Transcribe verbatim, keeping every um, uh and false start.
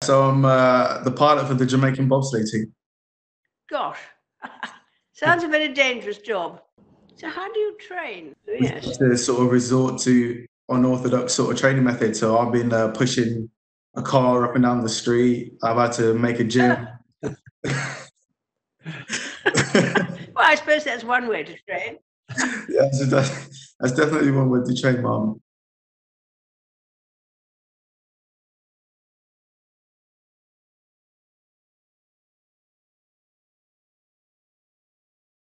So I'm uh, the pilot for the Jamaican bobsleigh team. Gosh, sounds a very dangerous job. So how do you train? Yes. We have to sort of resort to unorthodox sort of training methods. So I've been uh, pushing a car up and down the street. I've had to make a gym. Well, I suppose that's one way to train. Yeah, so that's, that's definitely one way to train, Mum.